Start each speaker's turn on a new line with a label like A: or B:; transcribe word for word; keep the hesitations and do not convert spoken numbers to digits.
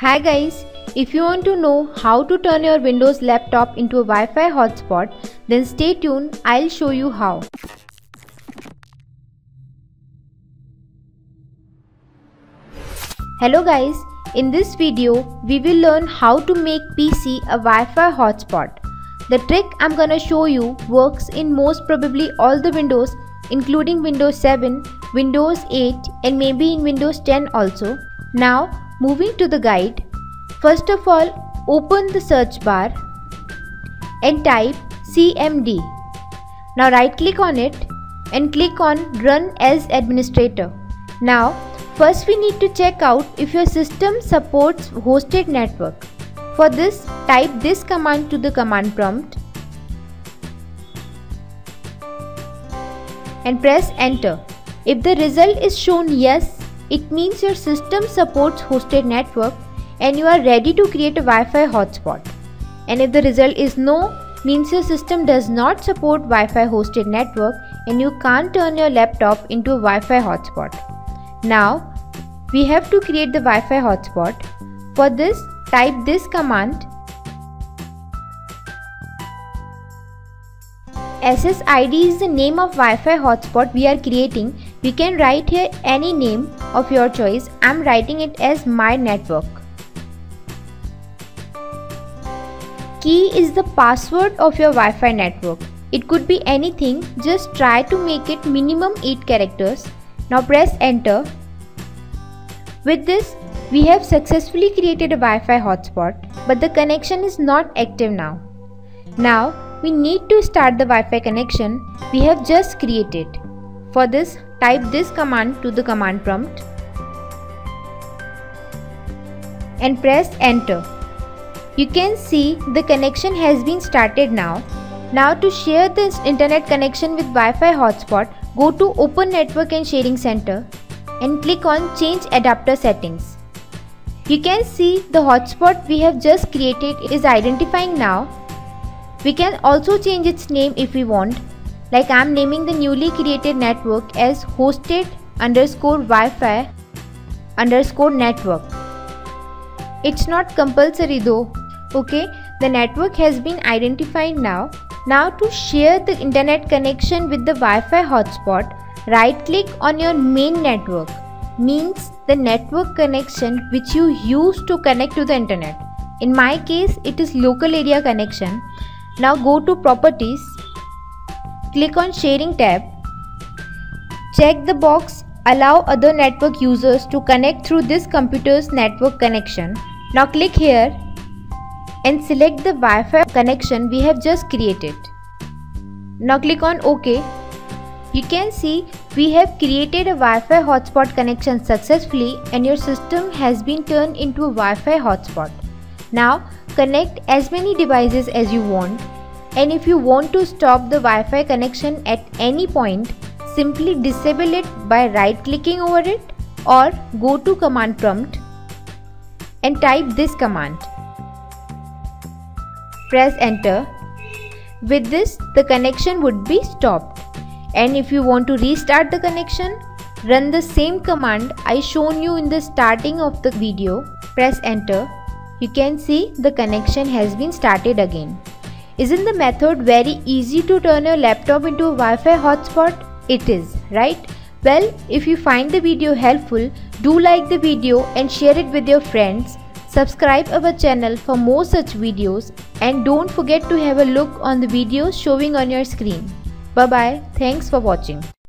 A: Hi guys, if you want to know how to turn your Windows laptop into a Wi-Fi hotspot, then stay tuned, I'll show you how. Hello guys, in this video, we will learn how to make P C a Wi-Fi hotspot. The trick I'm gonna show you works in most probably all the Windows, including Windows seven, Windows eight and maybe in Windows ten also. Now, moving to the guide, first of all, open the search bar and type C M D. Now right click on it and click on Run as Administrator. Now, first we need to check out if your system supports hosted network. For this, type this command to the command prompt and press enter. If the result is shown yes, it means your system supports hosted network and you are ready to create a Wi-Fi hotspot. And if the result is no, means your system does not support Wi-Fi hosted network and you can't turn your laptop into a Wi-Fi hotspot. Now, we have to create the Wi-Fi hotspot. For this, type this command S S I D is the name of Wi-Fi hotspot we are creating. We can write here any name of your choice. I'm writing it as my network. Key is the password of your Wi-Fi network. It could be anything, just try to make it minimum eight characters. Now press enter. With this, we have successfully created a Wi-Fi hotspot, but the connection is not active now. Now, we need to start the Wi-Fi connection we have just created. For this, type this command to the command prompt and press enter. You can see the connection has been started now. Now to share this internet connection with Wi-Fi hotspot, go to Open Network and Sharing Center and click on Change Adapter Settings. You can see the hotspot we have just created is identifying now. We can also change its name if we want, like I am naming the newly created network as hosted underscore Wi-Fi underscore network. It's not compulsory though. Okay, the network has been identified now. Now to share the internet connection with the Wi-Fi hotspot, right click on your main network, means the network connection which you use to connect to the internet. In my case, it is local area connection. Now go to Properties, click on Sharing tab, check the box Allow other network users to connect through this computer's network connection. Now click here and select the Wi-Fi connection we have just created. Now click on OK. You can see we have created a Wi-Fi hotspot connection successfully and your system has been turned into a Wi-Fi hotspot. Now connect as many devices as you want, and if you want to stop the Wi-Fi connection at any point, simply disable it by right clicking over it or go to command prompt and type this command. Press enter. With this, the connection would be stopped. And if you want to restart the connection, run the same command I shown you in the starting of the video. Press enter. You can see the connection has been started again. Isn't the method very easy to turn your laptop into a Wi-Fi hotspot? It is, right? Well, if you find the video helpful, do like the video and share it with your friends. Subscribe our channel for more such videos and don't forget to have a look on the videos showing on your screen. Bye bye. Thanks for watching.